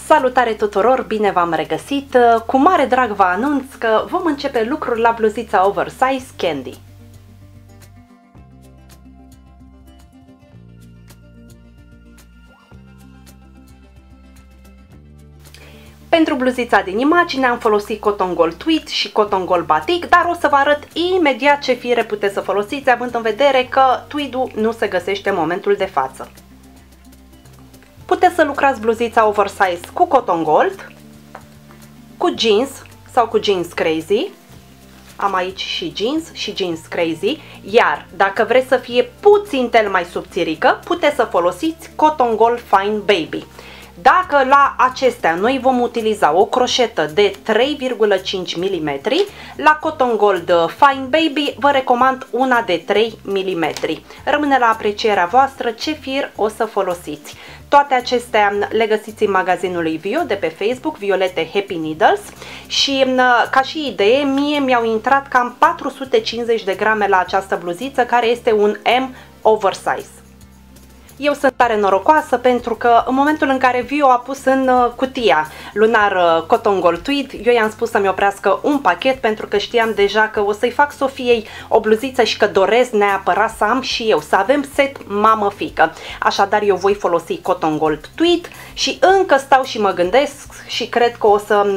Salutare tuturor, bine v-am regăsit! Cu mare drag vă anunț că vom începe lucrul la bluzița oversize Candy. Pentru bluzița din imagine am folosit cotton gold tweed și cotton gold batik, dar o să vă arăt imediat ce fire puteți să folosiți, având în vedere că tweed-ul nu se găsește în momentul de față. Puteți să lucrați bluzița oversize cu cotton gold, cu jeans sau cu jeans crazy. Am aici și jeans crazy, iar dacă vreți să fie puțin tel mai subțirică, puteți să folosiți cotton gold fine baby. Dacă la acestea noi vom utiliza o croșetă de 3,5 mm, la cotton gold fine baby vă recomand una de 3 mm. Rămâne la aprecierea voastră ce fir o să folosiți. Toate acestea le găsiți în magazinul lui Vio de pe Facebook, Violete Happy Needles, și ca și idee, mie mi-au intrat cam 450 de grame la această bluziță, care este un M oversize. Eu sunt tare norocoasă pentru că în momentul în care Vio a pus în cutia lunar cotton gold tweed, eu i-am spus să-mi oprească un pachet pentru că știam deja că o să-i fac Sofiei o bluziță și că doresc neapărat să am și eu, să avem set mamă-fică. Așadar eu voi folosi cotton gold tweed și încă stau și mă gândesc și cred că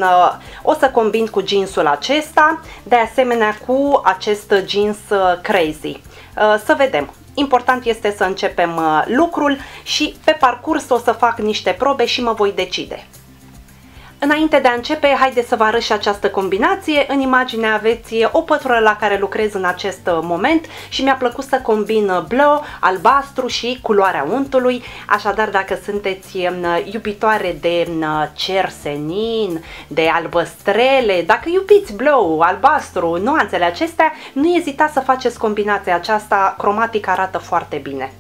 o să combin cu jeansul acesta, de asemenea cu acest jeans crazy. Să vedem. Important este să începem lucrul și pe parcurs o să fac niște probe și mă voi decide. Înainte de a începe, haideți să vă arăt și această combinație. În imagine aveți o pătură la care lucrez în acest moment și mi-a plăcut să combin bleu, albastru și culoarea untului. Așadar, dacă sunteți iubitoare de cer senin, de albăstrele, dacă iubiți bleu, albastru, nuanțele acestea, nu ezitați să faceți combinația aceasta, cromatic arată foarte bine.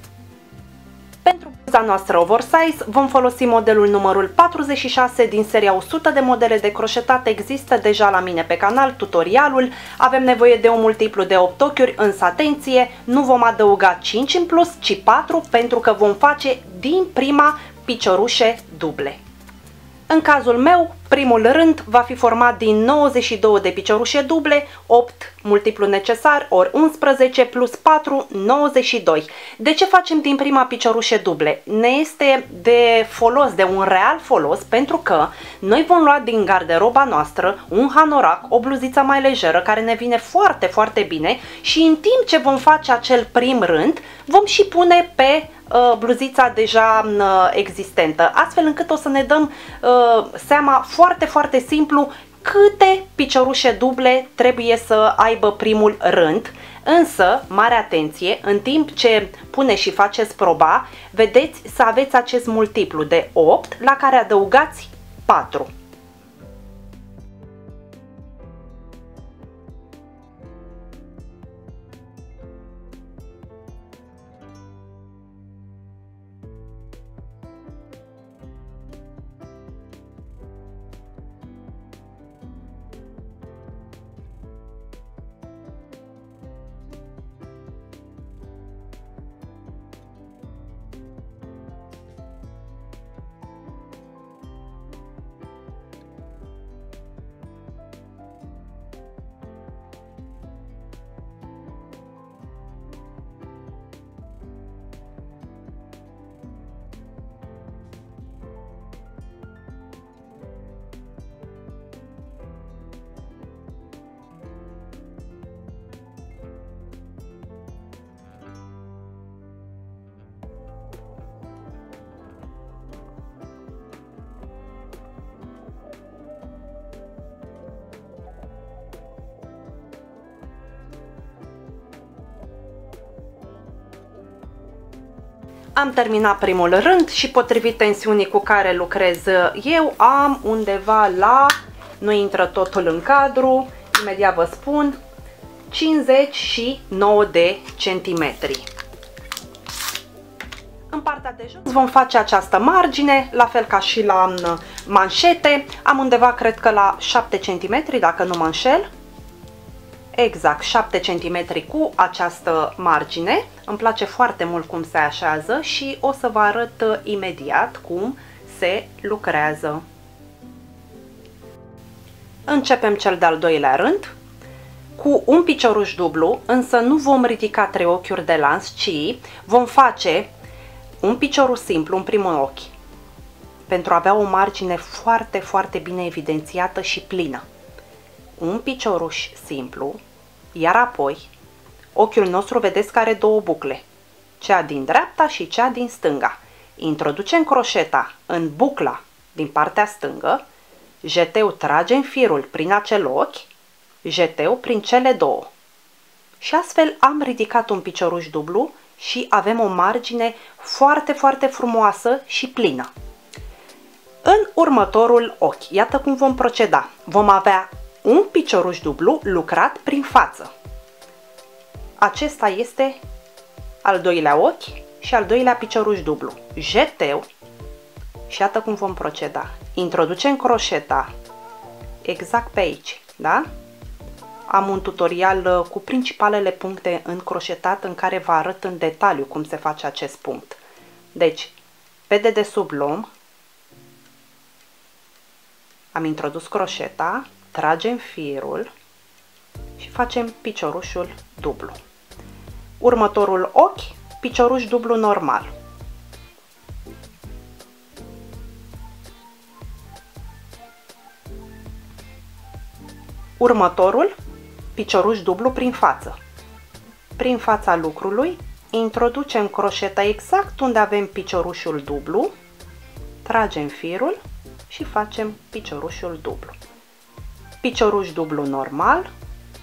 Pentru bluza noastră oversize vom folosi modelul numărul 46 din seria 100 de modele de croșetat. Există deja la mine pe canal tutorialul. Avem nevoie de un multiplu de 8 ochiuri, însă atenție, nu vom adăuga 5 în plus, ci 4, pentru că vom face din prima piciorușe duble. În cazul meu, primul rând va fi format din 92 de piciorușe duble, 8 multiplu necesar, ori 11 plus 4, 92. De ce facem din prima piciorușe duble? Ne este de folos, de un real folos, pentru că noi vom lua din garderoba noastră un hanorac, o bluziță mai lejeră, care ne vine foarte, foarte bine, și în timp ce vom face acel prim rând, vom și pune pe bluzița deja existentă, astfel încât o să ne dăm seama foarte, foarte simplu câte piciorușe duble trebuie să aibă primul rând. Însă, mare atenție, în timp ce puneți și faceți proba, vedeți să aveți acest multiplu de 8 la care adăugați 4. Am terminat primul rând și potrivit tensiunii cu care lucrez eu, am undeva la, nu intră totul în cadru, imediat vă spun, 59 de centimetri. În partea de jos vom face această margine, la fel ca și la manșete, am undeva cred că la 7 cm, dacă nu mă înșel. exact 7 cm cu această margine. Îmi place foarte mult cum se așează și o să vă arăt imediat cum se lucrează. Începem cel de-al doilea rând cu un picioruș dublu, însă nu vom ridica 3 ochiuri de lans, ci vom face un picioruș simplu în primul ochi, pentru a avea o margine foarte, foarte bine evidențiată și plină. Un picioruș simplu, iar apoi ochiul nostru vedeți că are două bucle, cea din dreapta și cea din stânga. Introducem croșeta în bucla din partea stângă, jeteu tragem firul prin acel ochi, jeteu prin cele două. Și astfel am ridicat un picioruș dublu și avem o margine foarte, foarte frumoasă și plină. În următorul ochi, iată cum vom proceda. Vom avea un picioruș dublu lucrat prin față. Acesta este al doilea ochi și al doilea picioruș dublu. Jeteu și iată cum vom proceda. Introducem croșeta exact pe aici, da? Am un tutorial cu principalele puncte în croșetat în care vă arăt în detaliu cum se face acest punct. Deci, pe dedesubt luăm, am introdus croșeta, tragem firul și facem piciorușul dublu. Următorul ochi, picioruș dublu normal. Următorul, picioruș dublu prin față. Prin fața lucrului, introducem croșeta exact unde avem piciorușul dublu, tragem firul și facem piciorușul dublu. Picioruș dublu normal,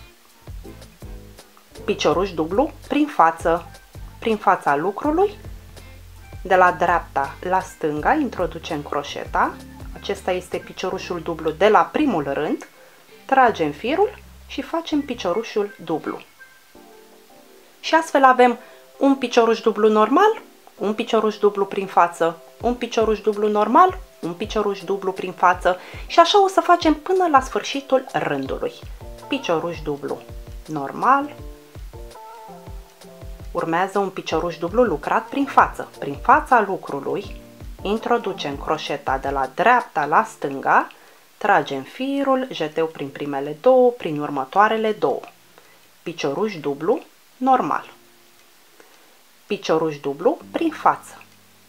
picioruș dublu prin fața lucrului, de la dreapta la stânga introducem croșeta, acesta este piciorușul dublu de la primul rând, tragem firul și facem piciorușul dublu. Și astfel avem un picioruș dublu normal, un picioruș dublu prin față, un picioruș dublu normal, un picioruș dublu prin față și așa o să facem până la sfârșitul rândului. Picioruș dublu normal, urmează un picioruș dublu lucrat prin față. Prin fața lucrului introducem croșeta de la dreapta la stânga, tragem firul, jeteu prin primele două, prin următoarele două. Picioruș dublu normal. Picioruș dublu prin față.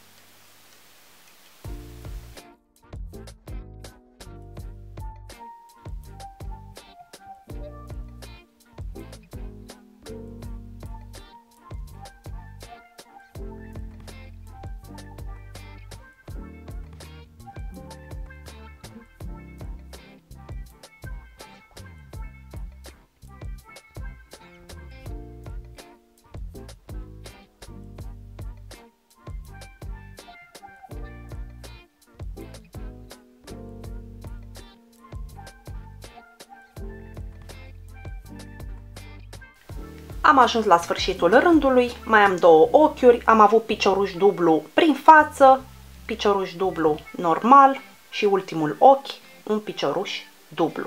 Am ajuns la sfârșitul rândului, mai am două ochiuri, am avut picioruș dublu prin față, picioruș dublu normal și ultimul ochi, un picioruș dublu.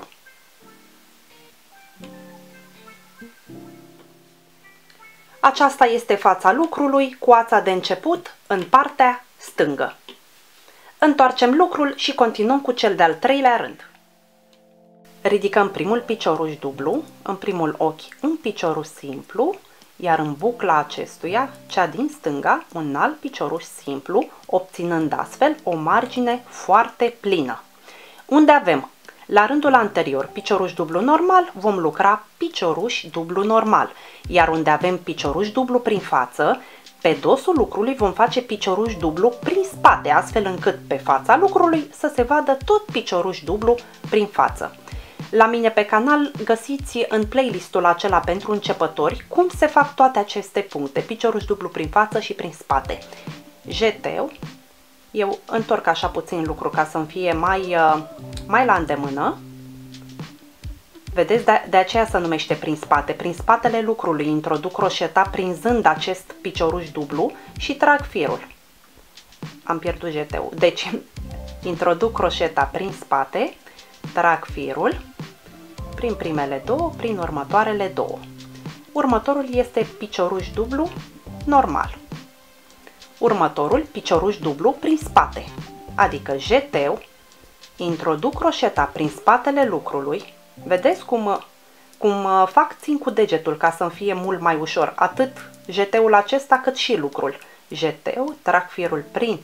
Aceasta este fața lucrului cu ața de început în partea stângă. Întoarcem lucrul și continuăm cu cel de-al treilea rând. Ridicăm primul picioruș dublu, în primul ochi un picioruș simplu, iar în bucla acestuia, cea din stânga, un alt picioruș simplu, obținând astfel o margine foarte plină. Unde avem la rândul anterior picioruș dublu normal, vom lucra picioruș dublu normal, iar unde avem picioruș dublu prin față, pe dosul lucrului vom face picioruș dublu prin spate, astfel încât pe fața lucrului să se vadă tot picioruș dublu prin față. La mine pe canal găsiți în playlistul acela pentru începători cum se fac toate aceste puncte, picioruș dublu prin față și prin spate. Jeteu, eu întorc așa puțin lucru ca să-mi fie mai la îndemână. Vedeți, de aceea se numește prin spate. Prin spatele lucrului introduc croșeta prinzând acest picioruș dublu și trag firul. Am pierdut jeteu. Deci, introduc croșeta prin spate, trag firul, prin primele două, prin următoarele două. Următorul este picioruș dublu normal. Următorul, picioruș dublu prin spate, adică jeteu, Introduc croșeta prin spatele lucrului. Vedeți cum fac, țin cu degetul ca să-mi fie mult mai ușor, atât jeteul acesta cât și lucrul. Jeteu, trag firul prin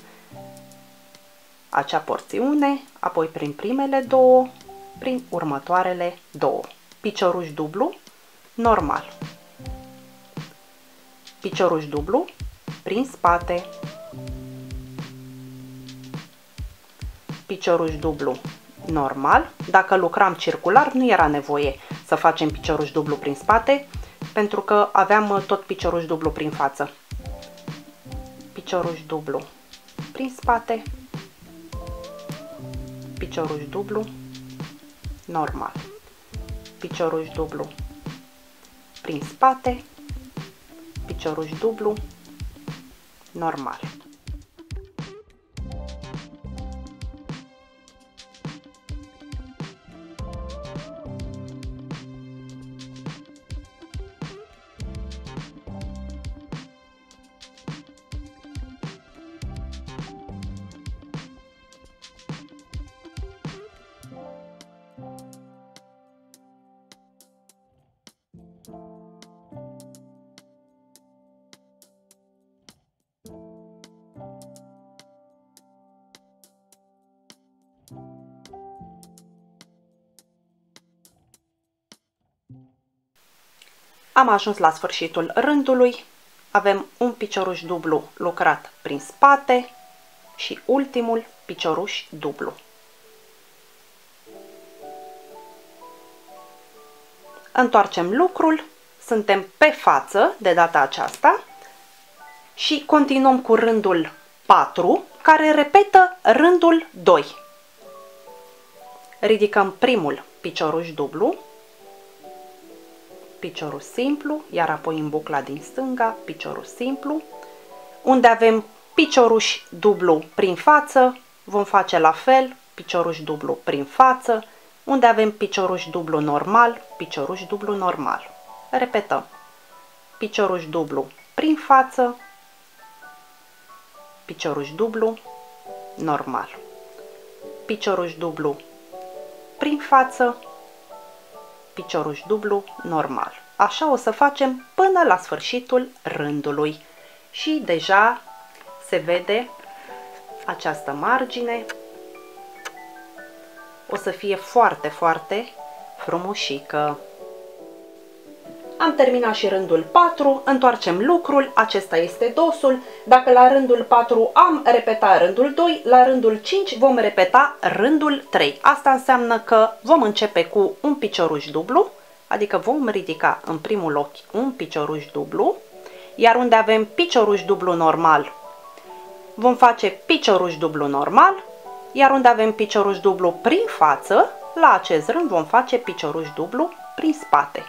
acea porțiune, apoi prin primele două, prin următoarele două. Picioruș dublu, normal. Picioruș dublu, prin spate. Picioruș dublu, normal. Dacă lucram circular, nu era nevoie să facem picioruș dublu prin spate, pentru că aveam tot picioruș dublu prin față. Picioruș dublu prin spate. Picioruș dublu, normal. Picioruș dublu prin spate. Picioruș dublu, normal. Am ajuns la sfârșitul rândului, avem un picioruș dublu lucrat prin spate și ultimul picioruș dublu. Întoarcem lucrul, suntem pe față de data aceasta și continuăm cu rândul 4, care repetă rândul 2. Ridicăm primul picioruș dublu, piciorul simplu, iar apoi în bucla din stânga, piciorul simplu. Unde avem picioruș dublu prin față, vom face la fel, picioruș dublu prin față. Unde avem picioruș dublu normal, picioruș dublu normal. Repetăm. Picioruș dublu prin față, picioruș dublu normal. Picioruș dublu prin față, picioruș dublu normal. Așa o să facem până la sfârșitul rândului. Și deja se vede această margine. O să fie foarte, foarte frumușică. Am terminat și rândul 4, întoarcem lucrul, acesta este dosul. Dacă la rândul 4 am repetat rândul 2, la rândul 5 vom repeta rândul 3. Asta înseamnă că vom începe cu un picioruș dublu, adică vom ridica în primul ochi un picioruș dublu, iar unde avem picioruș dublu normal, vom face picioruș dublu normal, iar unde avem picioruș dublu prin față, la acest rând vom face picioruș dublu prin spate.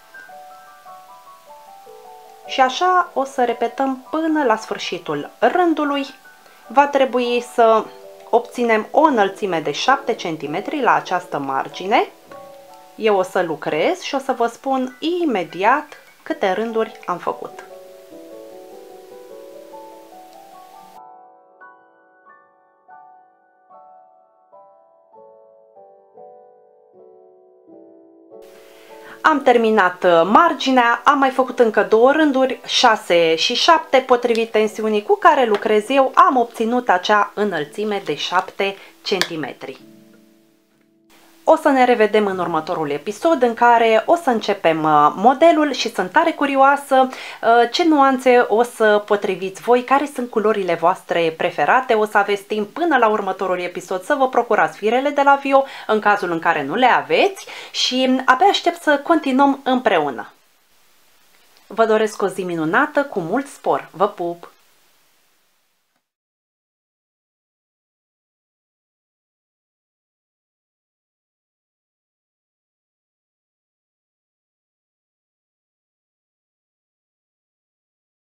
Și așa o să repetăm până la sfârșitul rândului. Va trebui să obținem o înălțime de 7 cm la această margine. Eu o să lucrez și o să vă spun imediat câte rânduri am făcut. Am terminat marginea, am mai făcut încă 2 rânduri, 6 și 7, potrivit tensiunii cu care lucrez eu, am obținut acea înălțime de 7 cm. O să ne revedem în următorul episod în care o să începem modelul și sunt tare curioasă ce nuanțe o să potriviți voi, care sunt culorile voastre preferate. O să aveți timp până la următorul episod să vă procurați firele de la Vio în cazul în care nu le aveți și abia aștept să continuăm împreună. Vă doresc o zi minunată cu mult spor. Vă pup!